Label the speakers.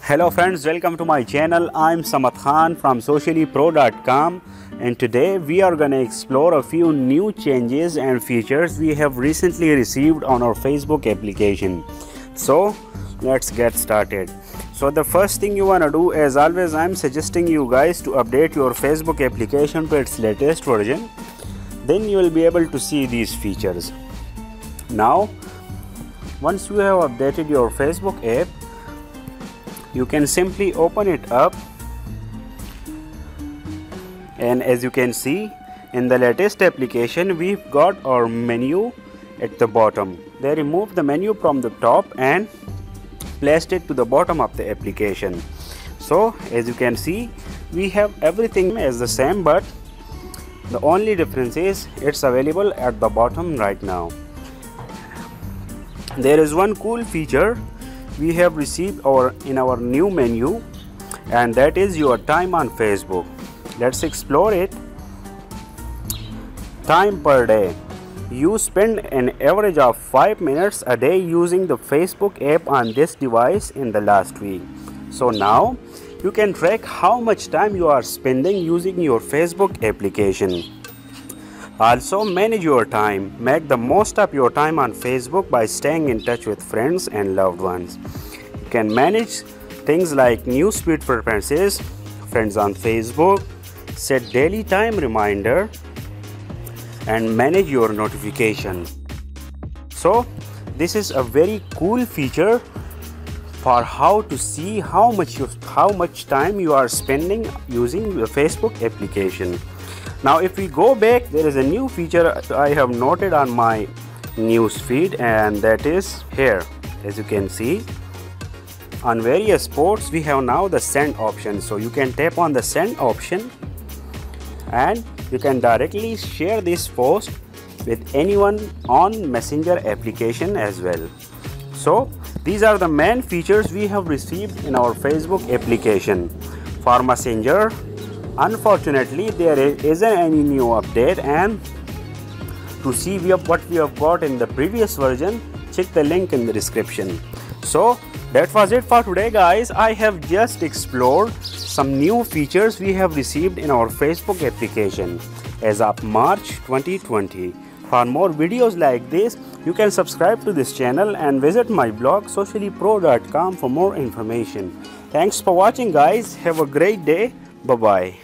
Speaker 1: Hello friends, welcome to my channel. I'm Samad Khan from sociallypro.com, and today we are going to explore a few new changes and features we have recently received on our Facebook application. So let's get started. So the first thing you want to do, as always, I'm suggesting you guys to update your Facebook application to its latest version. Then you will be able to see these features. Now once you have updated your Facebook app, you can simply open it up, and as you can see in the latest application, we've got our menu at the bottom. They removed the menu from the top and placed it to the bottom of the application. So as you can see, we have everything as the same, but the only difference is it's available at the bottom right now. There is one cool feature we have received in our new menu, and that is your time on Facebook. Let's explore it. Time per day. You spend an average of 5 minutes a day using the Facebook app on this device in the last week. So now you can track how much time you are spending using your Facebook application. Also, manage your time. Make the most of your time on Facebook by staying in touch with friends and loved ones. You can manage things like newsfeed preferences, friends on Facebook, set daily time reminder, and manage your notifications. So this is a very cool feature for how to see how much time you are spending using the Facebook application. Now if we go back, there is a new feature I have noted on my news feed, and that is here. As you can see, on various posts we have now the send option. So you can tap on the send option and you can directly share this post with anyone on Messenger application as well. So these are the main features we have received in our Facebook application. For Messenger, unfortunately there isn't any new update, and to see what we have got in the previous version, check the link in the description. So that was it for today, guys. I have just explored some new features we have received in our Facebook application as of March 2020. For more videos like this, you can subscribe to this channel and visit my blog sociallypro.com for more information. Thanks for watching, guys. Have a great day. Bye-bye.